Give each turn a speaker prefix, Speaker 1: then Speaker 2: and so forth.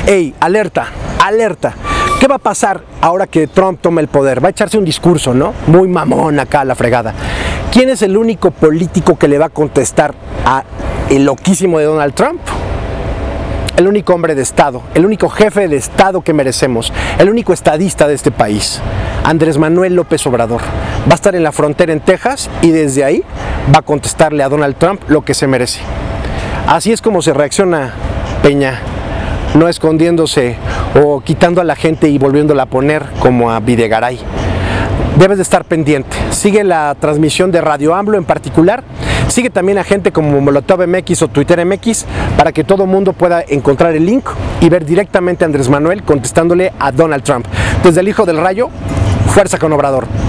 Speaker 1: ¡Ey! ¡Alerta! ¡Alerta! ¿Qué va a pasar ahora que Trump tome el poder? Va a echarse un discurso, ¿no? Muy mamón acá a la fregada. ¿Quién es el único político que le va a contestar a el loquísimo de Donald Trump? El único hombre de Estado, el único jefe de Estado que merecemos, el único estadista de este país, Andrés Manuel López Obrador. Va a estar en la frontera en Texas y desde ahí va a contestarle a Donald Trump lo que se merece. Así es como se reacciona Peña, no escondiéndose o quitando a la gente y volviéndola a poner como a Videgaray. Debes de estar pendiente. Sigue la transmisión de Radio AMLO en particular. Sigue también a gente como Molotov MX o Twitter MX para que todo mundo pueda encontrar el link y ver directamente a Andrés Manuel contestándole a Donald Trump. Desde el Hijo del Rayo, fuerza con Obrador.